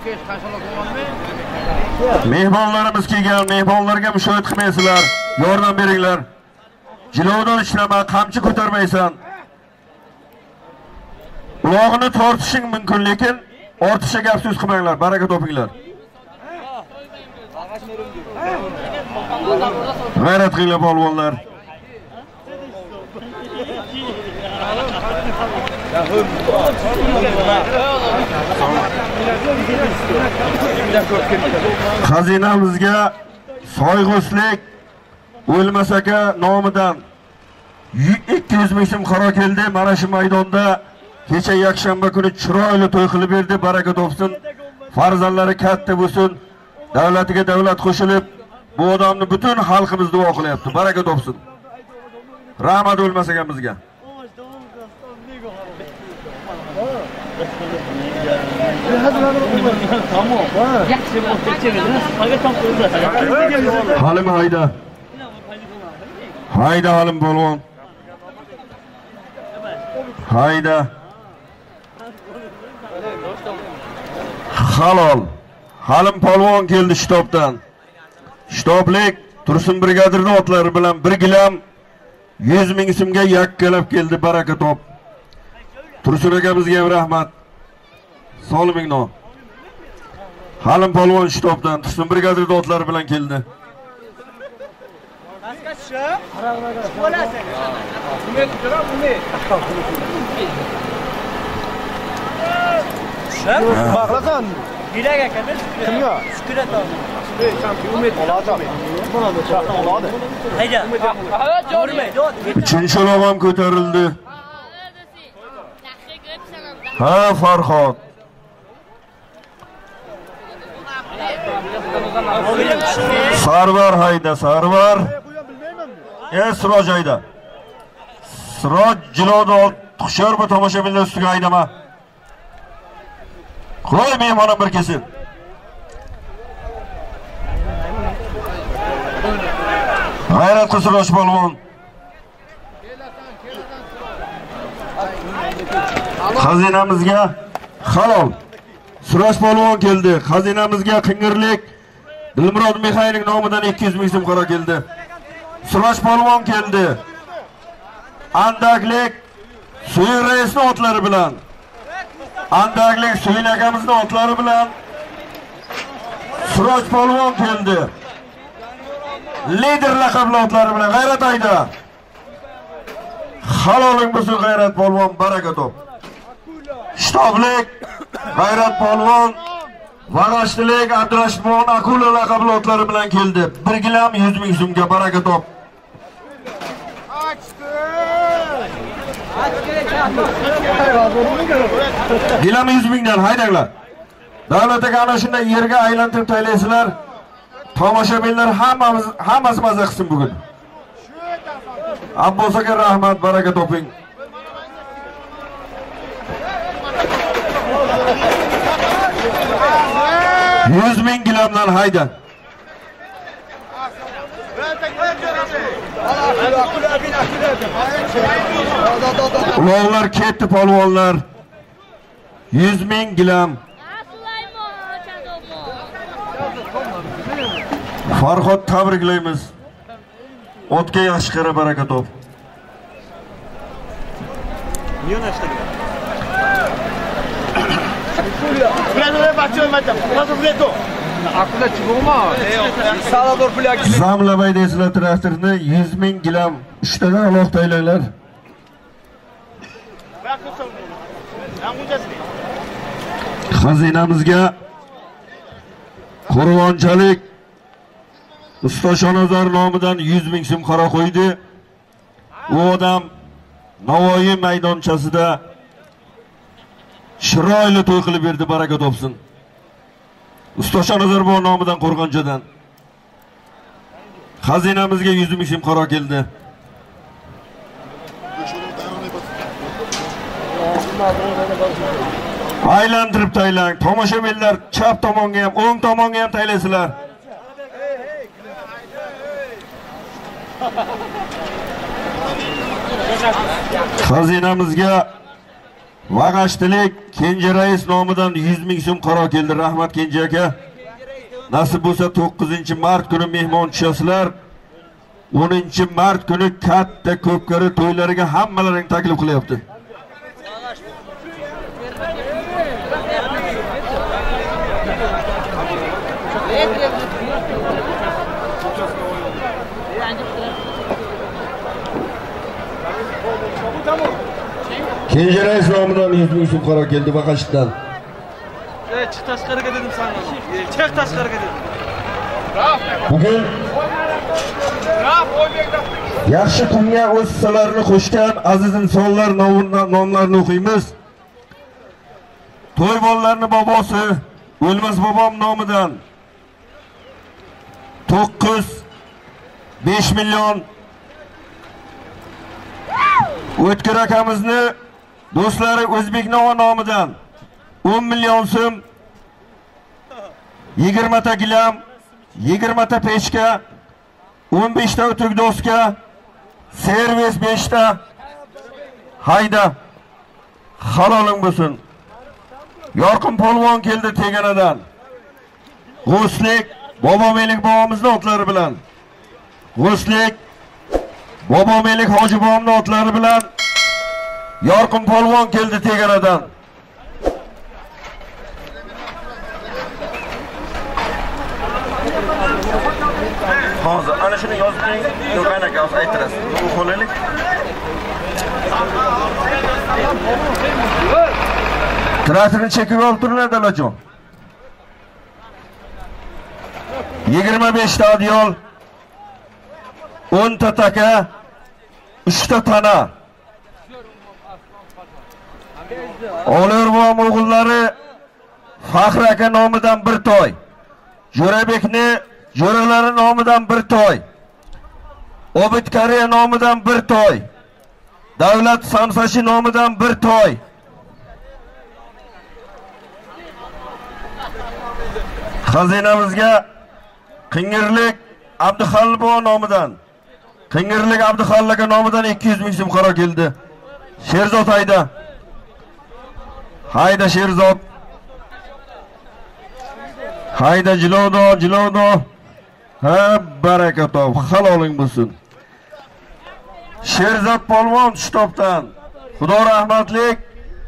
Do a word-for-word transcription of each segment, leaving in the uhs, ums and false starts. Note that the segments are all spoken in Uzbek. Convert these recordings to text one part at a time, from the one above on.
Mehmonlarimiz kelgan, mehmonlarga mushohid qilmaysizlar, yordam beringlar. Jilovdan ishlama, qamchi ko'tarmaysan. Ulog'ini tortishing mumkin, lekin ortiqcha gap so'z qilmanglar, baraka topinglar. G'ayrat qilinglar polvonlar. Xazinamizga soyg'uslik O'lmasaka nomidan ikki yuz ming so'm qaro keldi. Mana shu maydonda kecha yakshanba kuni chiroyli to'y qilib berdi. Baraka topsin. Farzandlari katta bo'lsin. Davlatiga davlat qo'shilib, bu odamni butun xalqimiz duo qilyapti. Baraka topsin. Rahmat O'lmasakamizga. Halim hayda. Hayda Halim polvon. Hayda. Halol. Halim polvon keldi shtobdan. Shtoblik Tursun brigadirning otlari bilan bir gilam yuz ming so'mga yakkalab keldi. Baraka top. Tursun akamizga ham rahmat. Solimingno. Halim polvon shtobdan Tursun brigadirning otlari bilan keldi. Baqlasan. Bilak akamiz. Kimga? Shukurat oldi. Hayda. Uchinchi olog'am ko'tarildi. Ha, Farhod. Sarvar hayda, Sarvar. E, Siroj hayda. Siroj jiloda tushar bu tomoshabinlar ustiga haydama. Qo'y mehmonim bir kesin. G'ayrat qilsin Siroj polvon. Xazinamizga halol. Siroj polvon keldi. Xazinamizga qing'irlik Dilmurod Mixayning nomidan ikki yuz ming so'm qaro keldi. Siroj polvon keldi. Andaklik Suyin raisning otlari bilan. Andaklik Suyin akamizning otlari bilan Siroj polvon keldi. Lider laqabli otlari bilan G'ayrat hayda. Haloling bo'lsin G'ayrat polvon, baraka top. Shtoblik G'ayrat polvon, Vag'ashtilik Abdurashmon Akula laqabli otlari bilan keldi. bir gilam yuz ming so'mga baraka top. Gilam yuz mingdan haydanglar. Davlatga ana shunday yerga aylantirib taylaysizlar. Tomoshabinlar hammamiz hammasi mazza qilsin bugun. Abbos aka rahmat, baraka toping. yuz ming gilamdan hayda. Ulovlar ketdi polvonlar. yuz ming gilam. Farhod tabriklaymiz. Otga yaxshi qara, baraka top. Zamlabay deysizlar traktorni yuz ming gilam uchtadan alohida aylanglar. Xazinamizga Qo'rg'onchalik Ustoshonazar nomidan yuz ming so'm qaro qo'ydi. U odam Navoiy maydonchasida chiroyli to'y qilib berdi, baraka topsin. Ustoshonazar bu nomidan Qo'rg'onchadan. Xazinamizga yuz ming so'm qaro keldi. Aylantirib taylang. Tomoshabinlar chap tomonga ham, o'ng tomonga ham taylaysizlar. Xazinamizga Vag'ashtilik Kenja rais nomidan yuz ming so'm qaro keldi. Rahmat Kenja aka. Nasib bo'lsa to'qqizinchi mart kuni mehmon tushasizlar. o'ninchi mart kuni katta ko'pkari to'ylariga hammalaring taklif qilyapti. Kenja rais nomidan yuz ming so'm qaro keldi Vaqashdan. Ey, chiq tashqariga dedim senga. Chiq tashqariga dedim. Bugun yaxshi kunga o'z hissalarini qo'shgan aziz insonlar nomlarini o'qiymiz. To'y bolalarning bobosi O'lmas bobom nomidan to'qqiz besh million, O'tkir akamizni do'stlari O'zbeknova nomidan o'n million so'm, yigirma ta gilam, yigirma ta pechka, o'n besh ta o'tuk doska, servis besh ta. Hayda. Haloling bo'lsin. Yorqin polvon keldi Teganadan. G'o'slik Bobomelik bobomizning otlari bilan. G'o'slik Bobomelik hoji bobomning otlari bilan Yorqin polvon keldi Teganadan. Hozir ana shuni yozing, Yo'g'an aka o'zi aytirasiz. Bu qo'laylik. Traktorni chekib olib turinglar dalajon. yigirma besh ta adyol, o'n ta taka, uch ta tana. O'lirvom o'g'illari Faxri aka nomidan bir to'y. Jo'rabekni Jo'ralari nomidan bir to'y. Obid Kariya nomidan bir to'y. Davlat Samsashi nomidan bir to'y. Xazinamizga Qingirlik Abduxalbo nomidan Qingirlik Abduxallaga nomidan ikki yuz ming so'm qaro keldi. Sherzod hayda. Hayda Sherzod. Hayda Jilodo, Jilodo. Ha, baraka top, haloling bo'lsin. Sherzod polvon Shtobdan. Xudo rahmatlik.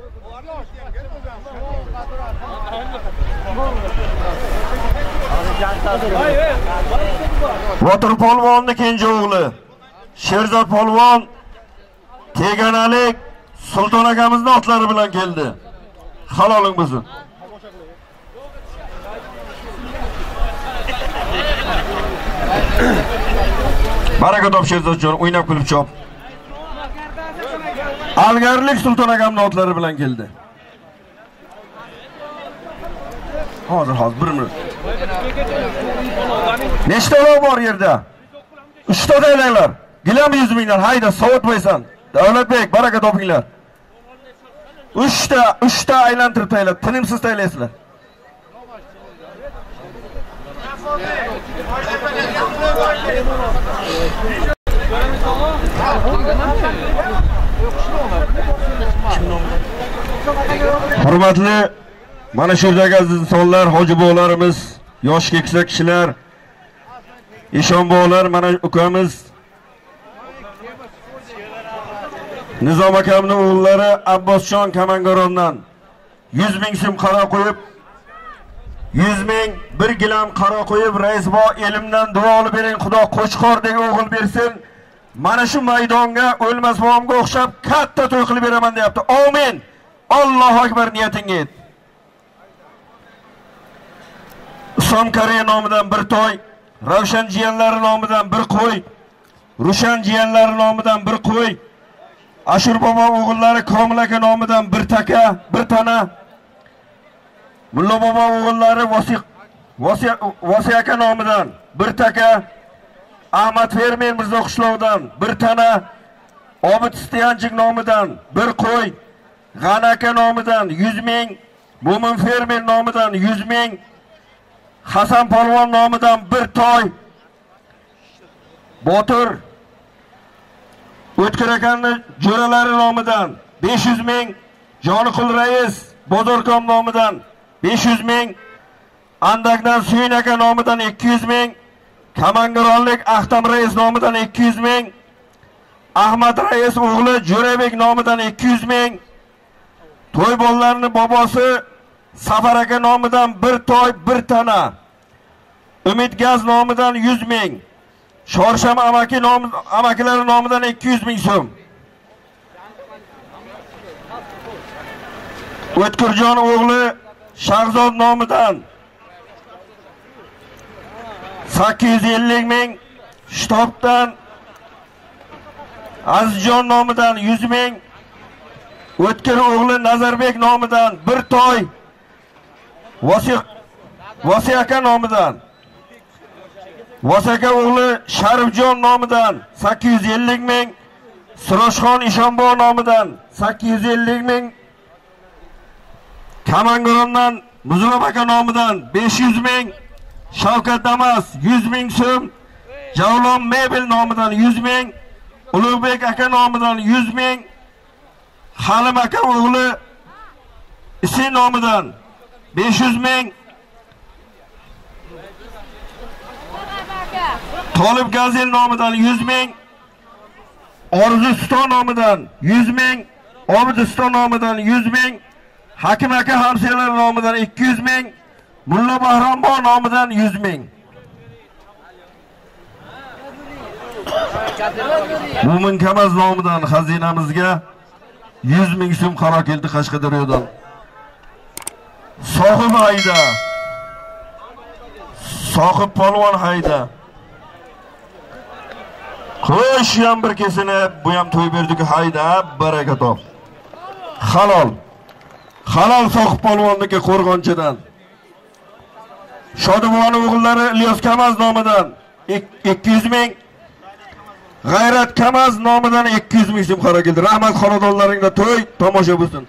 Botir polvonni kenja o'g'li Sherzod polvon Teganalik Sulton akamizning otlari bilan keldi. Haloling bo'lsin. Baraka top Sherzodjon, o'ynab kulib chop. Algarlik Sulton akamning otlari bilan keldi. Hozir hozir bir minut. Nechta olov bor yerda? uch ta daylanglar. Gilam yuz mingdan hayda sovutmaysan. Davlatbek, baraka topinglar. uch ta, uch ta aylantirib taylar, tinimsiz taylaysizlar. Hurmatli mana shu yerdagi aziz insonlar, hoji bobolarimiz, yosh keksa kishilar, eshon bobolar, mana ukamiz Nizom akamning o'g'illari Abbosjon Kamangarondan yuz ming so'm qaro qo'yib, yuz ming bir gilam qaro qo'yib, raisbo elimdan duo olib bering, Xudo qo'chqordek o'g'il bersin. Mana shu maydonga O'lmas bobomga o'xshab katta to'y qilib beraman deyapti. Amin. Allohu akbar, niyatingga yet. Islom Kariya nomidan bir to'y, Ravshan jiyanlari nomidan bir qo'y, Rushan jiyanlari nomidan bir qo'y, Ashur bobom o'g'illari Komil aka nomidan bir taka, bir tana, Mulla bobom o'g'illari Vosiq Vosiq aka nomidan bir taka, Ahmad Fermer Mirzo qishloqdan bir tana, Obid Istiyanchik nomidan bir qo'y, G'ana aka nomidan yuz ming, Mo'min Fermer nomidan yuz ming, Hasan polvon nomidan bir to'y, Botir O'tkir akaning jo'ralari nomidan besh yuz ming, Joniqul rais Bozorkom nomidan besh yuz ming, Andakdan Suyin aka nomidan ikki yuz ming, Kamangaronlik Ahtam rais nomidan ikki yuz ming, Ahmad rais o'g'li Jo'rabek nomidan ikki yuz ming, to'y bolalarining bobosi Safar aka nomidan bir toy bir tana, Umid Gaz nomidan yuz ming, Shorsham amaki nomi amakilari nomidan ikki yuz ming so'm. O'tkirjon o'g'li Shahzod nomidan sakkiz yuz ellik ming, Shtobdan Azizjon nomidan yuz ming, O'tkir o'g'li Nazarbek nomidan bir toy, Vosiq Vosiq aka nomidan, Vosaka o'g'li Sharifjon nomidan sakkiz yuz ellik ming, Siroshxon Ishonbo nomidan sakkiz yuz ellik ming, Kamangarondan Muzrob aka nomidan besh yuz ming, Shavkat Damas yuz ming so'm, Javlon Mebel nomidan yuz ming, Ulug'bek aka nomidan yuz ming, Halim aka o'g'li Isin nomidan besh yuz ming, Tolib Gazel nomidan yuz ming, Orzuston nomidan yuz ming, Obidiston nomidan yuz ming, Hakim aka hamsiyalar nomidan ikki yuz ming, Mulla Bahronbo nomidan yuz ming. Mo'min Kamaz nomidan xazinamizga yuz ming so'm qaro keldi Qashqadaryodan. Sohib hayda. Sohib polvon hayda. Xo'sh, ham bir kesini bu ham to'y berdik hayda, baraka top. Halol. Halol Sohib polvonniki Qo'rg'onchidan. Shodimon o'g'illari Ilyos Kamaz nomidan ikki yuz ming, G'ayrat Kamaz nomidan ikki yuz ming so'm qaro keldi. Rahmat, xonadonlaringda to'y tomosha bo'lsin.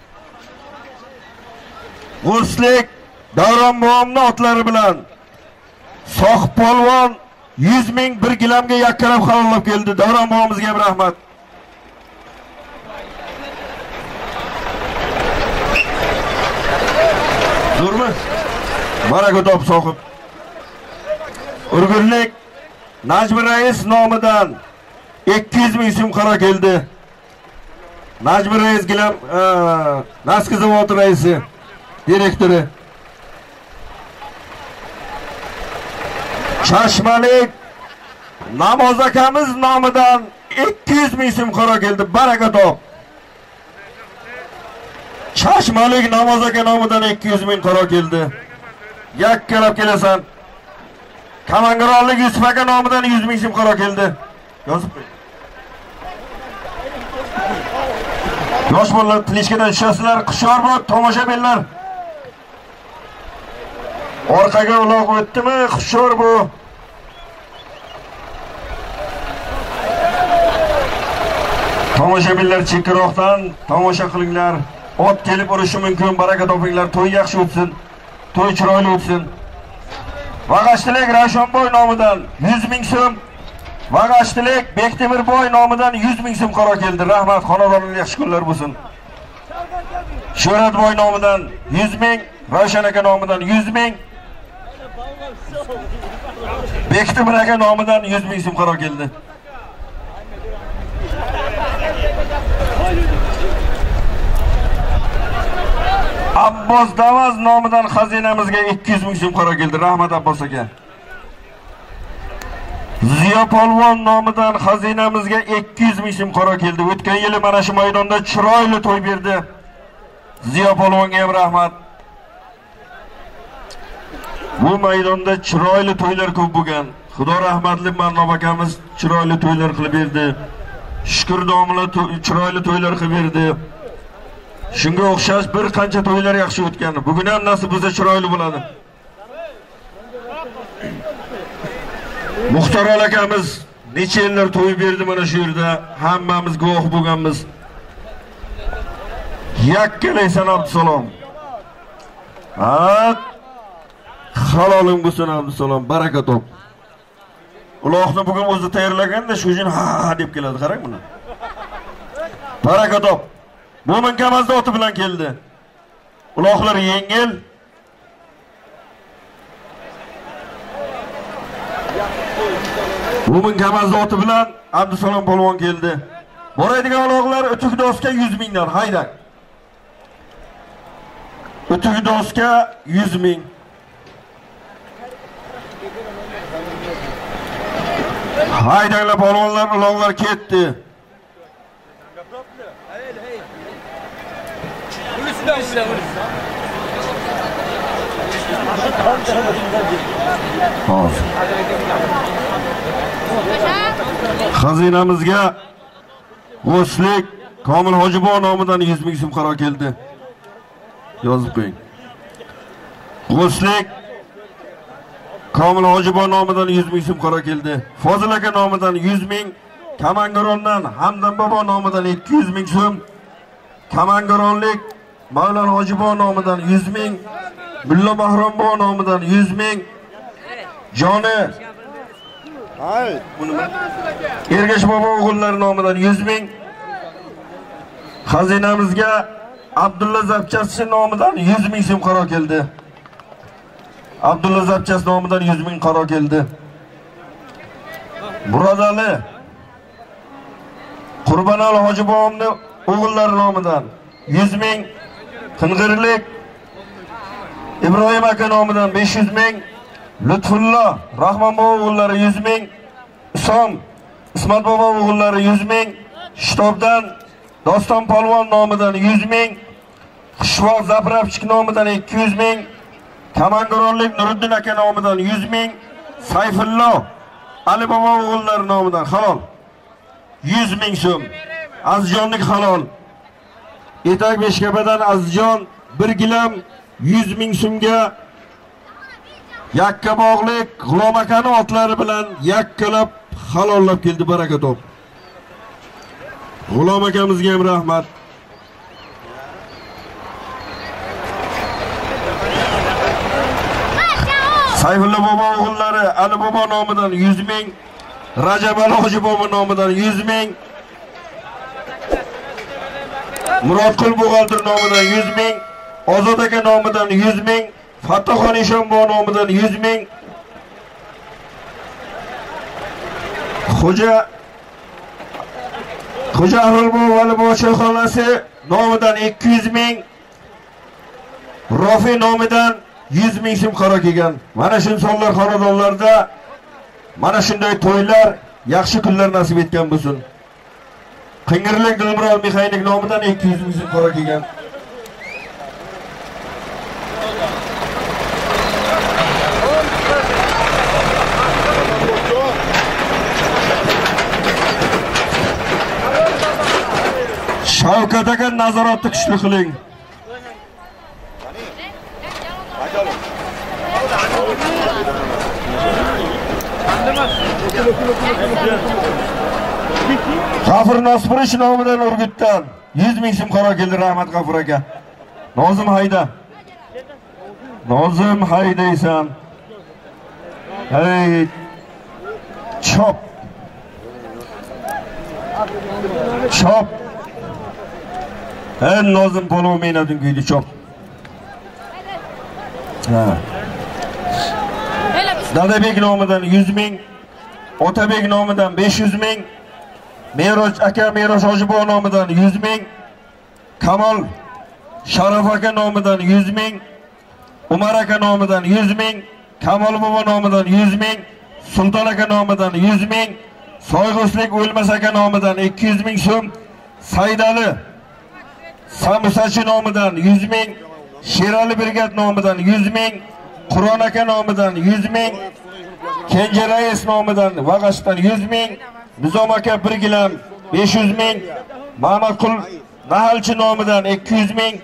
G'urslik Davron boboning otlari bilan Sohib polvon yuz ming bir gilamga yakkalab xalollab keldi. Davron bobomizga ham rahmat. Durmi? Baraka top Sohib. Urgurlik Najmi rais nomidan ikki yuz ming so'm qaro keldi. Najmi rais gilam Naski zavodi raisi, direktori. Chashmalik Namoz akamiz nomidan ikki yuz ming so'm qaro keldi. Baraka top. Chashmalik Namoz aka nomidan ikki yuz ming qaro keldi. Yakkalab kelasan. Kamangaronlik Yusuf aka nomidan yuz ming so'm qaro keldi. Yozib qo'y. Yosh bolalar tilishkadan tushasizlar, qushor bu tomoshabinlar. Orqaga uloq o'tdimi? Qushor bu. Tomoshabinlar chekkaroqdan tomosha qilinglar. Ot kelib urishi mumkin. Baraka topinglar. To'y yaxshi o'tsin. To'y chiroyli o'tsin. Vag'ashtilik Ravshanboy nomidan yuz ming so'm, Vag'ashtilik Bektemirboy nomidan yuz ming so'm qaro keldi. Rahmat, xonadonlar yaxshi kunlar bo'lsin. Sho'ratboy nomidan yuz ming, Ravshan aka nomidan yuz ming, Bektemir aka nomidan yuz ming so'm qaro keldi. Abbos Davaz nomidan xazinamizga ikki yuz ming so'm qaro keldi. Rahmat Abbos aka. Ziyo polvon nomidan xazinamizga ikki yuz ming so'm qaro keldi. O'tgan yili mana shu maydonda chiroyli to'y berdi. Ziyo polvonga ham rahmat. Bu maydonda chiroyli to'ylar ko'p bo'lgan. Xudo rahmatli Marnob akamiz chiroyli to'ylar qilib berdi. Shukur domla chiroyli to'ylar qilib berdi. Shunga o'xshash bir qancha to'ylar yaxshi o'tgan. Bugun ham nasib bo'lsa chiroyli bo'ladi. Muxtorol akamiz necha yillar to'y berdi mana shu yerda, hammamiz guvoh bo'lganmiz. Yakkalaysan Abdusalom. Ha, haloling bo'lsin Abdusalom, baraka top. Uloqni bugun o'zi tayyorlaganda shu uchun ha deb keladi, qarang buni. Baraka top. Mo'min Kamazda oti bilan keldi. Uloqlari yengil. Mo'min Kamazda oti bilan Abdusalom polvon keldi. Boradigan uloqlar O'tuk Do'stga yuz mingdan hayda. O'tuk Do'stga yuz ming. Haydanglar polvonlar, uloqlar ketdi. Xazinamizga G'o'shlik Komil Hojiboy nomidan yuz ming so'm qaror keldi. Yozib qo'ying. G'o'shlik Komil Hojiboy nomidan yuz ming so'm qaror keldi. Fozil aka nomidan yuz ming, Kamangarondan Hamdam bobo nomidan ikki yuz ming so'm, Kamangaronlik Mavlon Hojiboy nomidan yuz ming, Mulla Mahromboy nomidan yuz ming, Joni Hay, buni Ergash bobo o'g'illari nomidan yuz ming. Xazinamizga Abdulla Zapchaschi nomidan yuz ming so'm qaror keldi. Abdulla Zapchas nomidan yuz ming qaror keldi. Murodali Qurbonali Hojiboyimning o'g'illari nomidan yuz ming, Qing'irlik Ibrohim aka nomidan besh yuz ming, Lutfullo Rahmonboy o'g'illari yuz ming, Isom Ismat bobo o'g'illari yuz ming, Shtobdan Doston polvon nomidan yuz ming, Xushvoq Zapravchik nomidan ikki yuz ming, Kamangaronlik Nuriddin aka nomidan yuz ming, Sayfullo Ali bobo o'g'illari nomidan halol yuz ming so'm. Azjonlik halol. Etak Beshkapadan Azjon bir gilam yuz ming so'mga yakka bog'lik G'ulom akani otlari bilan yakkalab halollab keldi. Baraka top. G'ulom akamizga ham rahmat. Sayfulla bobo o'g'illari Ali bobo nomidan yuz ming, Rajab Ali Hojiboy nomidan yuz ming, Murodqul Buxgalter nomidan yuz ming, Ozod aka nomidan yuz ming, Fattoxon Eshonboy nomidan yuz ming, Xo'ja Xo'ja Ahrulboy Valiboy Shoxonasi nomidan ikki yuz ming, Rofi nomidan yuz ming so'm qaror kelgan. Mana shu insonlar xonadonlarda mana shunday to'ylar, yaxshi kunlar nasib etgan bo'lsin. Qing'irlik Dilmurod Mixaylik nomidan ikki yuz ming so'm qaror kelgan. Shavkat aka nazoratni kuchli qiling. G'afur Nosirish nomidan Urgutdan yuz ming so'm qaror keldi. Rahmat G'afur aka. Nozim hayda. Nozim haydaysan. Hey. Chop. Chop. Hey Nozim polvon menadin kuydi chop. Ha. Dadabek nomidan yuz ming, Otabek nomidan besh yuz ming, Meroj aka Meroj Hojiboy nomidan yuz ming, Kamol Sharaf aka nomidan yuz ming, Umar aka nomidan yuz ming, Kamol bobo nomidan yuz ming, Sulton aka nomidan yuz ming, Soyg'o'shlik O'lmas aka nomidan ikki yuz ming so'm, Saydali Samusachi nomidan yuz ming, Sherali Birgat nomidan yuz ming, Qur'on aka nomidan yuz ming, Kenja Rais nomidan Vag'ashdan yuz ming, Nizom aka bir gilam besh yuz ming, Mahmadqul Nahalchi nomidan ikki yuz ming,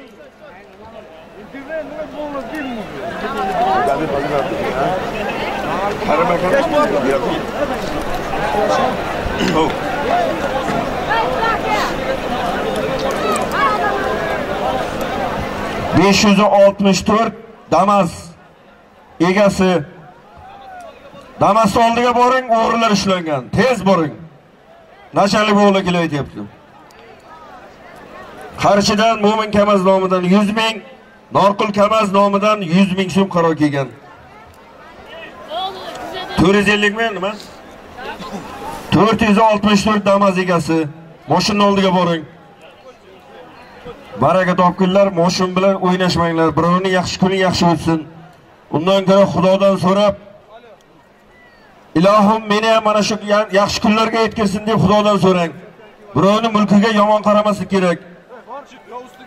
besh yuz oltmish to'rt Damas egasi. Damas oldiga boring, o'g'rilar ushlangan. Tez boring. Nachalik o'g'li kelyapti. Qarshidan Mo'min Kamaz nomidan yuz ming, Norqul Kamaz nomidan yuz ming so'm qaror kelgan. to'rt yuz ellik ming nima? to'rt yuz oltmish to'rt Damas egasi. Mashina oldiga boring. Baraka topkunlar, mashina bilan o'ynashmanglar. Birovning yaxshi kuni yaxshi o'tsin. Undan ko'ra Xudodan so'rab, Ilohim meni ham mana shu yaxshi kunlarga yetkazsin deb Xudodan so'rang. Birovning mulkiga yomon qaramaslik kerak.